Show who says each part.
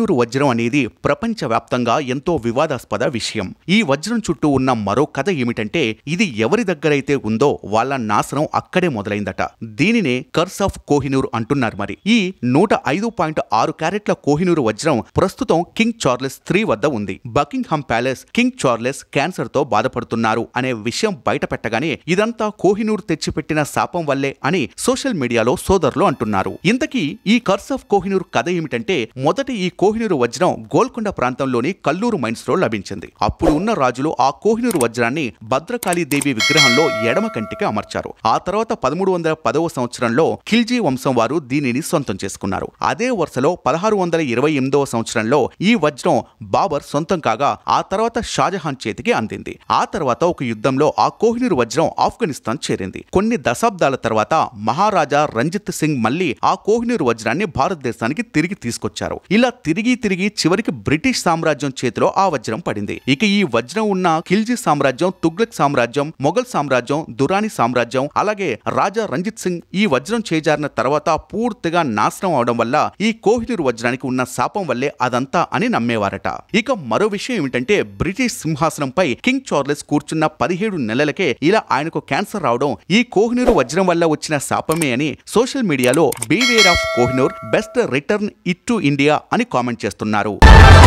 Speaker 1: కోహినూరు వజ్రం అనేది ప్రపంచవ్యాప్తంగా ఎంతో వివాదాస్పద విషయం. ఈ వజ్రం చుట్టూ ఉన్న మరో కథ ఏమిటంటే ఇది ఎవరి దగ్గరైతే ఉందో వాళ్ళ నాశనం అక్కడే మొదలైందట. దీనినే కర్స్ ఆఫ్ కోహినూర్ అంటున్నారు. మరి ఈ 105.6 క్యారెట్ల కోహినూరు వజ్రం ప్రస్తుతం కింగ్ చార్లెస్ III వద్ద ఉంది. Buckingham Palace King Charles cancer తో బాధపడుతున్నారు అనే విషయం బయట పెట్టగానే ఇదంతా కోహినూర్ తెచ్చిపెట్టిన శాపం వల్లే అని సోషల్ మీడియాలో సోదరులు అంటున్నారు. ఇంతకీ ఈ కర్స్ ఆఫ్ కోహినూర్ కథ ఏమిటంటే మొదట ఈ కోహినూరు వజ్రం గోల్కొండ ప్రాంతంలోని కల్లూరు మైన్స్ లో లభించింది. అప్పుడు ఉన్న రాజులు ఆ కోహినూరు వజ్రాన్ని భద్రకాళీదేవి విగ్రహంలో ఎడమ కంటికి అమర్చారు. ఆ తర్వాత 1310వ సంవత్సరంలో ఖిల్జీ వంశం వారు దీనిని సొంతం చేసుకున్నారు. అదే వరుసలో 1628వ సంవత్సరంలో ఈ వజ్రం బాబర్ సొంతం కాగా ఆ తర్వాత షాజహాన్ చేతికి అందింది. ఆ తర్వాత ఒక యుద్ధంలో ఆ కోహినూరు వజ్రం ఆఫ్ఘనిస్తాన్ చేరింది. కొన్ని దశాబ్దాల తర్వాత మహారాజా రంజిత్ సింగ్ మళ్లీ ఆ కోహినూరు వజ్రాన్ని భారతదేశానికి తిరిగి తీసుకొచ్చారు. ఇలా తిరిగి చివరికి బ్రిటిష్ సామ్రాజ్యం చేతిలో ఆ వజ్రం పడింది. ఇక ఈ వజ్రం ఉన్న ఖిల్జీ సామ్రాజ్యం, తుగ్లక్ సామ్రాజ్యం, మొఘల్ సామ్రాజ్యం, దురానీ సామ్రాజ్యం, అలాగే రాజా రంజిత్ సింగ్ ఈ వజ్రం చేజారిన తర్వాత పూర్తిగా నాశనం అవడం వల్ల ఈ కోహినూరు వజ్రానికి ఉన్న శాపం వల్లే అదంతా అని నమ్మేవారట. ఇక మరో విషయం ఏమిటంటే బ్రిటిష్ సింహాసనంపై కింగ్ చార్లెస్ కూర్చున్న 17 నెలలకే ఇలా ఆయనకు క్యాన్సర్ రావడం ఈ కోహినూరు వజ్రం వల్ల వచ్చిన శాపమే అని సోషల్ మీడియాలో beware of Kohinoor, best return it to India అని కామెంట్ చేస్తున్నారు.